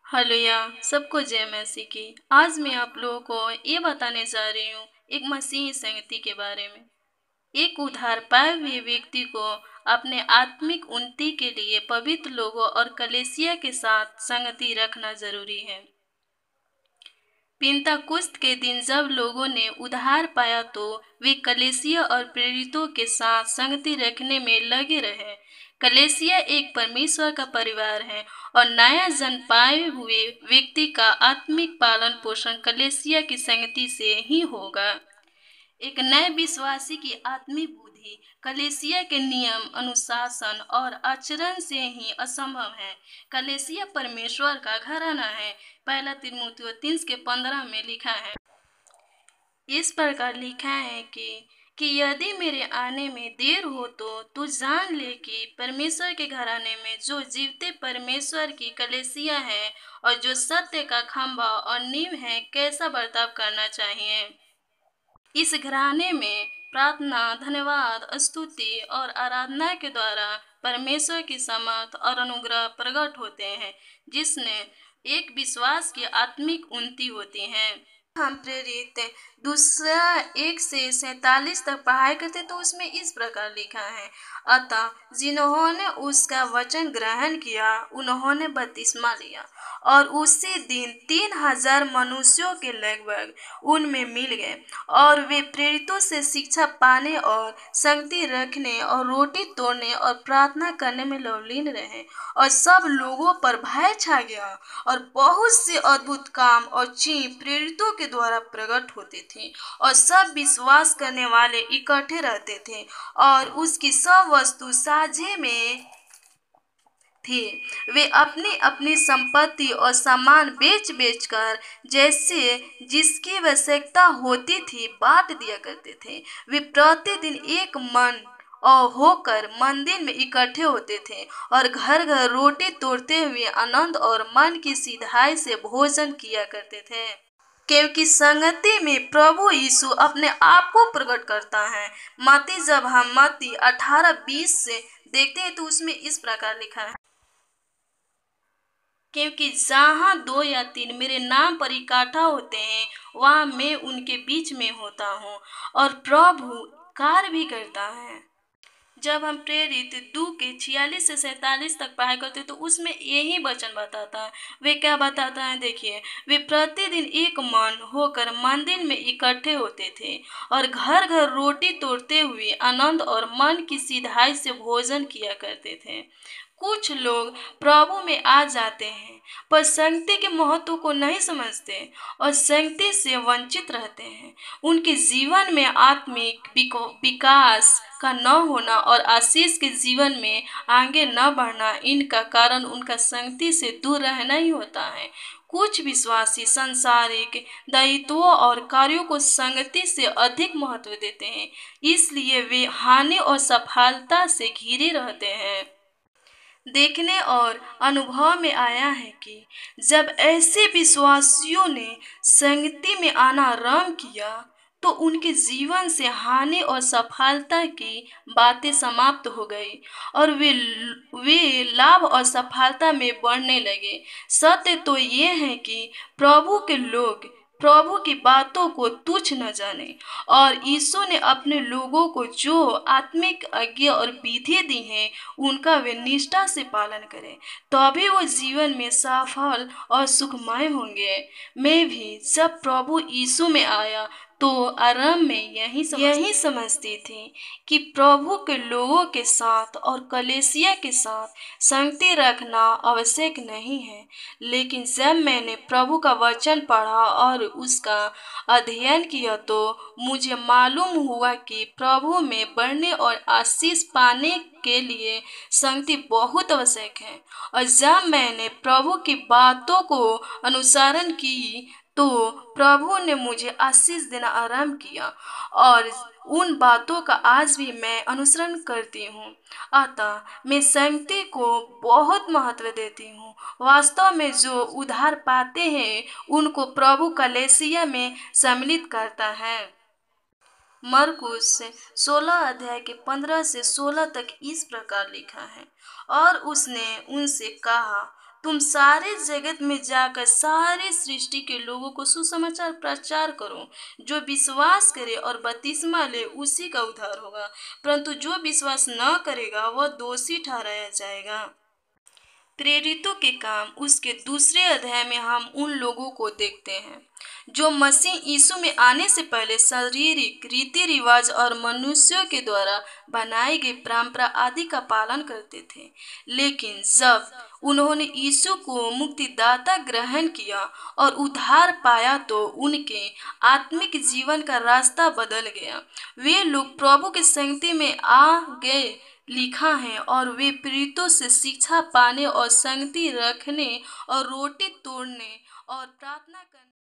Hallelujah. सबको जय मसीह की। आज मैं आप लोगों को ये बताने जा रही हूँ एक मसीही संगति के बारे में। एक उद्धार पाए हुए व्यक्ति को अपने आत्मिक उन्नति के लिए पवित्र लोगों और कलीसिया के साथ संगति रखना जरूरी है। पिंतकुस्त के दिन जब लोगों ने उद्धार पाया तो वे कलीसिया और प्रेरितों के साथ संगति रखने में लगे रहे। कलीसिया एक परमेश्वर का परिवार है और नया जन्म पाए हुए व्यक्ति का आत्मिक पालन पोषण कलीसिया की संगति से ही होगा। एक नए विश्वासी की आत्मिक बुद्धि कलीसिया के नियम, अनुशासन और आचरण से ही असंभव है। कलीसिया परमेश्वर का घराना है। पहला तीमुथियुस 3:15 में लिखा है, इस प्रकार लिखा है कि यदि मेरे आने में देर हो तो तू जान ले कि परमेश्वर के घराने में जो जीवते परमेश्वर की कलीसिया है और जो सत्य का खंभा और नींव है, कैसा बर्ताव करना चाहिए। इस घराने में प्रार्थना, धन्यवाद, स्तुति और आराधना के द्वारा परमेश्वर की समर्थ और अनुग्रह प्रकट होते हैं, जिसने एक विश्वास की आत्मिक उन्नति होती है। हम प्रेरित दूसरा 1 से 47 तक पढ़ाई करते तो उसमें इस प्रकार लिखा है, अतः जिन्होंने उसका वचन ग्रहण किया उन्होंने बपतिस्मा लिया और उसी दिन 3000 मनुष्यों के लगभग उनमें मिल गए और वे प्रेरितों से शिक्षा पाने और संगति रखने और रोटी तोड़ने और प्रार्थना करने में लवलीन रहे और सब लोगों पर भय छा गया और बहुत से अद्भुत काम और चिन्ह प्रेरितों के द्वारा प्रकट होते थे और सब विश्वास करने वाले इकट्ठे रहते थे और उसकी सब वस्तु साझे में थे। वे अपनी अपनी संपत्ति और सामान बेच बेच कर जैसे जिसकी आवश्यकता होती थी बांट दिया करते थे। वे प्रतिदिन एक मन और होकर मंदिर में इकट्ठे होते थे और घर घर रोटी तोड़ते हुए आनंद और मन की सीधाई से भोजन किया करते थे, क्योंकि संगति में प्रभु यीशु अपने आप को प्रकट करता है। मत्ती जब हम मत्ती 18:20 से देखते हैं तो उसमें इस प्रकार लिखा है, क्योंकि जहाँ 2 या 3 मेरे नाम पर इकट्ठा होते हैं वहाँ मैं उनके बीच में होता हूँ। और प्रभु कार्य भी करता है। जब हम प्रेरित 2 के 46 से 47 तक पढ़ाई करते तो उसमें यही वचन बताता है। वे क्या बताता है, देखिए, वे प्रतिदिन एक मन होकर मंदिर में इकट्ठे होते थे और घर घर रोटी तोड़ते हुए आनंद और मन की सीधाई से भोजन किया करते थे। कुछ लोग प्रभु में आ जाते हैं पर संगति के महत्व को नहीं समझते और संगति से वंचित रहते हैं। उनके जीवन में आत्मिक विकास का न होना और आशीष के जीवन में आगे न बढ़ना, इनका कारण उनका संगति से दूर रहना ही होता है। कुछ विश्वासी सांसारिक दायित्वों और कार्यों को संगति से अधिक महत्व देते हैं, इसलिए वे हानि और सफलता से घिरे रहते हैं। देखने और अनुभव में आया है कि जब ऐसे विश्वासियों ने संगति में आना आरंभ किया तो उनके जीवन से हानि और सफलता की बातें समाप्त हो गई और वे लाभ और सफलता में बढ़ने लगे। सत्य तो ये है कि प्रभु के लोग प्रभु की बातों को तुच्छ न जाने और यीशु ने अपने लोगों को जो आत्मिक आज्ञा और विधि दी हैं उनका वे निष्ठा से पालन करें, तभी वो जीवन में सफल और सुखमय होंगे। मैं भी जब प्रभु यीशु में आया तो आरंभ में यही समझती थी कि प्रभु के लोगों के साथ और कलीसिया के साथ संगति रखना आवश्यक नहीं है, लेकिन जब मैंने प्रभु का वचन पढ़ा और उसका अध्ययन किया तो मुझे मालूम हुआ कि प्रभु में बढ़ने और आशीष पाने के लिए संगति बहुत आवश्यक है। और जब मैंने प्रभु की बातों को अनुसरण की तो प्रभु ने मुझे आशीष देना आरंभ किया और उन बातों का आज भी मैं अनुसरण करती हूँ। अतः मैं संगति को बहुत महत्व देती हूँ। वास्तव में जो उद्धार पाते हैं उनको प्रभु कलीसिया में सम्मिलित करता है। मरकुस 16:15 से 16 तक इस प्रकार लिखा है, और उसने उनसे कहा, तुम सारे जगत में जाकर सारे सृष्टि के लोगों को सुसमाचार प्रचार करो। जो विश्वास करे और बपतिस्मा ले उसी का उद्धार होगा, परंतु जो विश्वास न करेगा वह दोषी ठहराया जाएगा। प्रेरितों के काम उसके दूसरे अध्याय में हम उन लोगों को देखते हैं जो मसीह यीशु में आने से पहले शारीरिक रीति रिवाज और मनुष्यों के द्वारा बनाई गई परंपरा आदि का पालन करते थे। लेकिन जब उन्होंने यीशु को मुक्तिदाता ग्रहण किया और उद्धार पाया तो उनके आत्मिक जीवन का रास्ता बदल गया। वे लोग प्रभु की संगति में आ गए लिखा है, और वे प्रेरितों से शिक्षा पाने और संगति रखने और रोटी तोड़ने और प्रार्थना करने